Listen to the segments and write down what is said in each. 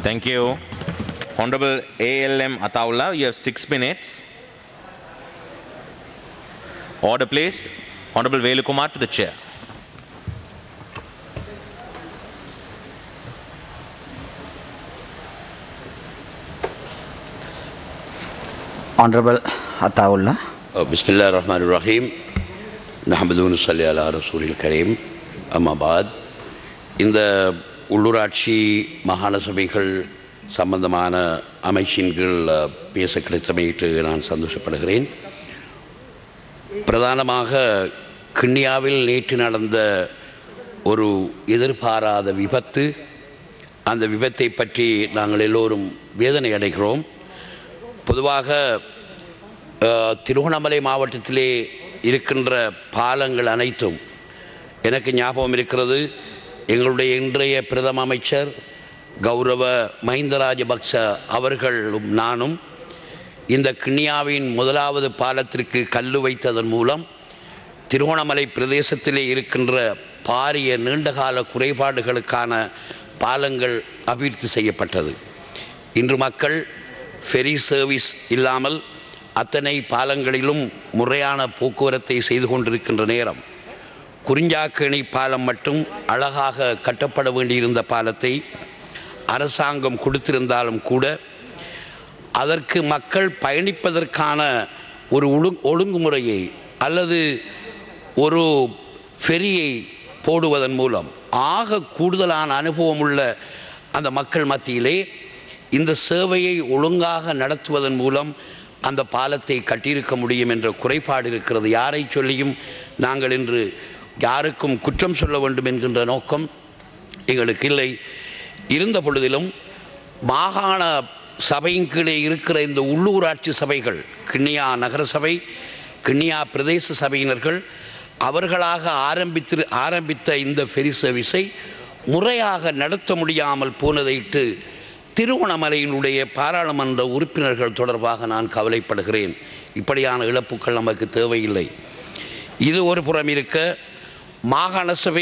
Thank you. Honorable ALM Ataullah, you have 6 minutes. Order please. Honorable Velukumar to the chair. Honorable Ataullah. Bismillah ar-Rahman ar-Rahim. Nahmadu wa nusalli ala Rasulil Kareem. Amma baad. இந்த உள்ளூராட்சி மாகாண சபைகள் சம்பந்தமான அமைச்சின் கீழ் பேச கிடைத்தமையிட்டு நான் சந்தோஷப்படுகிறேன். பிரதானமாக கிண்ணியாவில் நேற்று நடந்த ஒரு எதிர்பாராத விபத்து, அந்த விபத்தை பற்றி நாங்கள் எல்லோரும் வேதனை அடைகிறோம். பொதுவாக திருகோணமலை மாவட்டத்திலே இருக்கின்ற பாலங்கள் அனைத்தும் எனக்கு ஞாபகம் இருக்கிறது. எங்களுடைய இன்றைய பிரதம அமைச்சர் கௌரவ மஹிந்த ராஜபக்ச அவர்களும் நானும் இந்த கிண்ணியாவின் முதலாவது பாலத்திற்கு கல்லு வைத்ததன் மூலம் திருகோணமலை பிரதேசத்திலே இருக்கின்ற பாரிய நீண்டகால குறைபாடுகளுக்கான பாலங்கள் அபிவிருத்தி செய்யப்பட்டது. இன்று மக்கள் ஃபெரி சர்வீஸ் இல்லாமல் அத்தனை பாலங்களிலும் முறையான போக்குவரத்தை செய்து கொண்டிருக்கின்ற நேரம், குறிஞ்சாக்கேணி பாலம் மட்டும் அழகாக கட்டப்பட வேண்டியிருந்த பாலத்தை அரசாங்கம் கொடுத்திருந்தாலும் கூட அதற்கு மக்கள் பயணிப்பதற்கான ஒரு ஒழுங்குமுறையை அல்லது ஒரு ஃபெரியை போடுவதன் மூலம் ஆக கூடுதலான அனுபவம் உள்ள அந்த மக்கள் மத்தியிலே இந்த சேவையை ஒழுங்காக நடத்துவதன் மூலம் அந்த பாலத்தை கட்டியிருக்க முடியும் என்ற குறைபாடு இருக்கிறது. யாரை சொல்லியும் நாங்கள் இன்று யாருக்கும் குற்றம் சொல்ல வேண்டும் என்கின்ற நோக்கம் எங்களுக்கு இல்லை. இருந்த பொழுதிலும் மாகாண சபையின் கீழே இருக்கிற இந்த உள்ளூராட்சி சபைகள், கிண்ணியா நகர சபை, கிண்ணியா பிரதேச சபையினர்கள் அவர்களாக ஆரம்பித்த இந்த ஃபெரி சர்வீஸை முறையாக நடத்த முடியாமல் போனதையிட்டு திருகோணமலையினுடைய பாராளுமன்ற உறுப்பினர்கள் தொடர்பாக நான் கவலைப்படுகிறேன். இப்படியான இழப்புகள் நமக்கு தேவையில்லை. இது ஒரு புறம் இருக்க, மாகாண சபை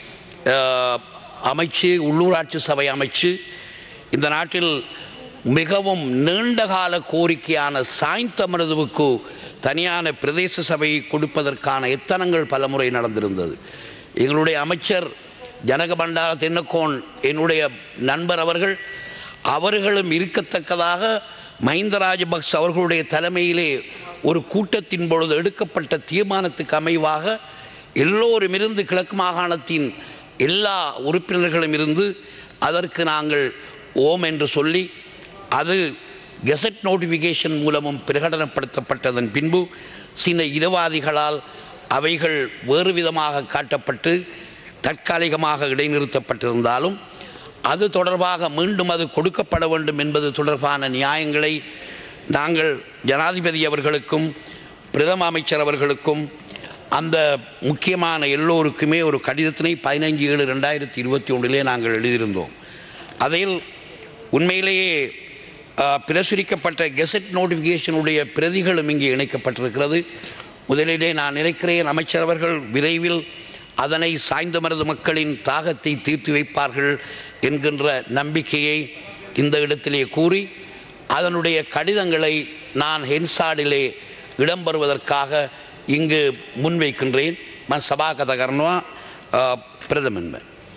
அமைச்சு, உள்ளூராட்சி சபை அமைச்சு இந்த நாட்டில் மிகவும் நீண்டகால கோரிக்கையான சாய்ந்தமருதுவுக்கு தனியான பிரதேச சபையை கொடுப்பதற்கான எத்தனங்கள் பலமுறை நடந்திருந்தது. எங்களுடைய அமைச்சர் ஜனகபண்டார தென்னக்கோன், என்னுடைய நண்பர் அவர்களும் இருக்கத்தக்கதாக மஹிந்த ராஜபக்ச அவர்களுடைய தலைமையிலே ஒரு கூட்டத்தின் பொழுது எடுக்கப்பட்ட தீர்மானத்துக்கு அமைவாக எல்லோரும் இருந்து, கிழக்கு மாகாணத்தின் எல்லா உறுப்பினர்களும் இருந்து அதற்கு நாங்கள் ஓம் என்று சொல்லி அது கெசட் நோட்டிஃபிகேஷன் மூலமும் பிரகடனப்படுத்தப்பட்டதன் பின்பு சில இரவாதிகளால் அவைகள் வேறு விதமாக காட்டப்பட்டு தற்காலிகமாக இடைநிறுத்தப்பட்டிருந்தாலும் அது தொடர்பாக மீண்டும் அது கொடுக்கப்பட வேண்டும் என்பது தொடர்பான நியாயங்களை நாங்கள் ஜனாதிபதி அவர்களுக்கும் பிரதம அமைச்சர் அவர்களுக்கும் அந்த முக்கியமான எல்லோருக்குமே ஒரு கடிதத்தினை 15/7/2021 நாங்கள் எழுதியிருந்தோம். அதில் உண்மையிலேயே பிரசுரிக்கப்பட்ட கெசட் நோட்டிஃபிகேஷனுடைய பிரதிகளும் இங்கே இணைக்கப்பட்டிருக்கிறது. முதலிலே நான் நினைக்கிறேன் அமைச்சர் அவர்கள் விரைவில் அதனை சாய்ந்தமருது மக்களின் தாகத்தை தீர்த்து வைப்பார்கள் என்கின்ற நம்பிக்கையை இந்த இடத்திலே கூறி அதனுடைய கடிதங்களை நான் ஹென்சாடிலே இடம்பெறுவதற்காக இங்கு முன்வைக்கின்றேன். මම සභාගත කරනවා ප්‍රථමයෙන්ම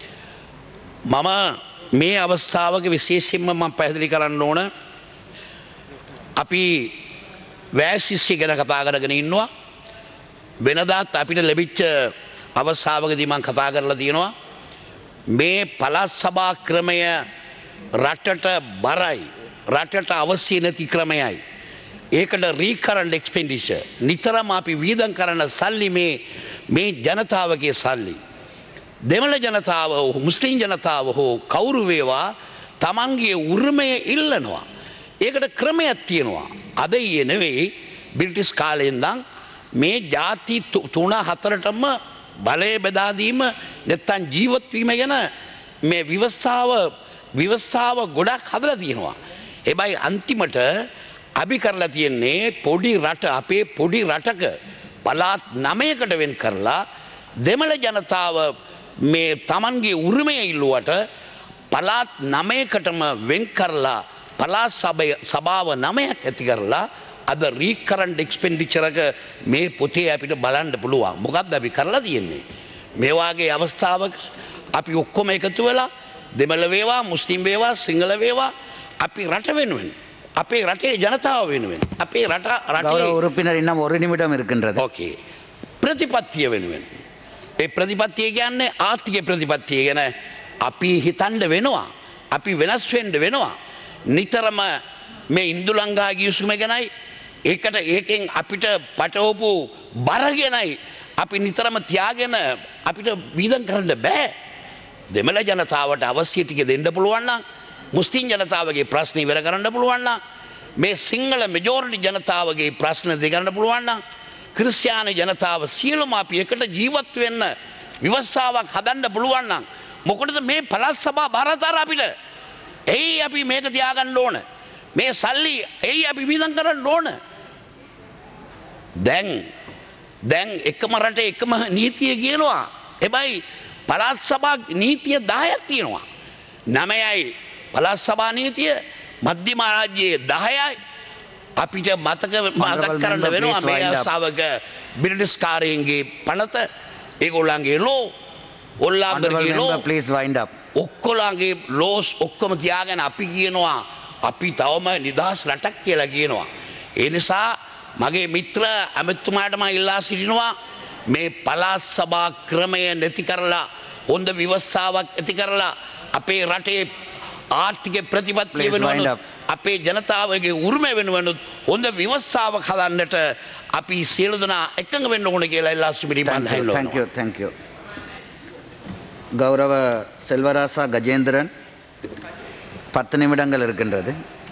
මම මේ අවස්ථාවක විශේෂයෙන්ම මම පැහැදිලි කරන්න ඕන, අපි වැසිස්සිය ගැන කතා කරගෙන ඉන්නවා. වෙනදාත් අපිට ලැබිච්ච අවස්ථාවකදී මම කතා කරලා තියෙනවා මේ පළාත් සභා ක්‍රමය රටට බරයි, රටට අවශ්‍ය නැති ක්‍රමයයි. ඒකට රීකරන්ට් එක්ස්පෙන්ඩිචර් නිතරම අපි වියදම් කරන සල්ලි මේ ජනතාවගේ සල්ලි. දෙමළ ජනතාව හෝ මුස්ලිම් ජනතාව හෝ කවුරු වේවා තමන්ගේ උරුමය ඉල්ලනවා. ඒකට ක්‍රමයක් තියෙනවා. අද ඊයේ නෙවෙයි, බ්‍රිටිෂ් කාලේ ඉඳන් මේ ಜಾති 3-4ටම බලය බෙදා දීම නැත්තම් ජීවත් වීම ගැන මේ විවස්සාව ගොඩක් හදලා තියෙනවා. හැබැයි අන්තිමට අපි කරලා තියෙන්නේ පොඩි රට, අපේ පොඩි රටක පළාත් 9කට වෙන් කරලා දෙමළ ජනතාව මේ තමන්ගේ උරුමය ඉල්ලුවට පළාත් 9කටම වෙන් කරලා පළාත් සභාව 9ක් ඇති කරලා අද රීකරන්ට් එක්ස්පෙන්ඩිචර් එක මේ පොතේ අපිට බලන්න පුළුවන්. මොකක්ද අපි කරලා තියෙන්නේ? මේ වාගේ අවස්ථාවක අපි ඔක්කොම එකතු වෙලා දෙමළ වේවා, මුස්ලිම් වේවා, සිංහල වේවා අපි රට වෙනුවෙන්, අපේ රටේ ජනතාව වෙනුවෙන්, අපේ கௌரவ உறுப்பினர் இன்னும் ஒரு நிமிடம் இருக்கின்றது. ඕකේ. ප්‍රතිපත්තිය වෙනුවෙන්. ඒ ප්‍රතිපත්තිය කියන්නේ ආර්ථික ප්‍රතිපත්තිය ගැන අපි හිතන්න වෙනවා. අපි වෙනස් වෙන්න වෙනවා. නිතරම මේ ඉන්දුලංගා ගිවිසුම ගැනයි ඒකෙන් අපිට පටවපු බර ගැනයි අපි නිතරම තියාගෙන අපිට වීදම් කරන්න බෑ. දෙමළ ජනතාවට අවශ්‍ය ටික දෙන්න පුළුවන් නම්, මුස්ලිම් ජනතාවගේ ප්‍රශ්න ඉවර කරන්න පුළුවන් නම්, මේ සිංහල මෙජොරිටි ජනතාවගේ ප්‍රශ්න දෙගන්න පුළුවන් නම්, ක්‍රිස්තියානි ජනතාව සියලුම අපි එකට ජීවත් වෙන්න විවස්ථාවක් හදන්න පුළුවන් නම් මොකටද මේ පළාත් සභා බාරතර අපිට? එයි අපි මේක තියාගන්න ඕන. මේ සල්ලි එයි අපි වියදම් කරන්න ඕන. දැන් එකම රටේ එකම නීතිය කියනවා. හැබැයි පළාත් සභා නීතිය 10ක් තියෙනවා. 9යි පළාත් සභා නීතිය, මධ්‍යම රාජ්‍යයේ 10යි. අපිට මතක කරන්න වෙනවා මේ අවස්ථාවක බ්‍රිටිෂ් කාරයන්ගේ පනත, ඒගොල්ලන්ගේ ලෝ, ඔල්ලාම්බර්ගේ ලෝ, please wind up. ඔක්කොලගේ ලෝස් ඔක්කොම තියාගෙන අපි කියනවා අපි තවම නිදහස් රටක් කියලා කියනවා. ඒ නිසා මගේ මිත්‍ර ඇමතුමාට මම ඉල්ලා සිටිනවා මේ පළාත් සභා ක්‍රමය නැති කරලා හොඳ ව්‍යවස්ථාවක් ඇති කරලා අපේ රටේ ආර්ථික ප්‍රතිපත්තිය වෙනුවෙන් අපේ ජනතාවගේ උරුම වෙනුවෙන් හොඳ ව්‍යවස්ථාවක් හදන්නට අපි සියලු දෙනා එකඟ වෙන්න ඕන කියලා ඉල්ලා සිටිනවා. thank you. கௌரவ செல்வராசா கஜேந்திரன் 10 நிமிடங்கள் இருக்கின்றது.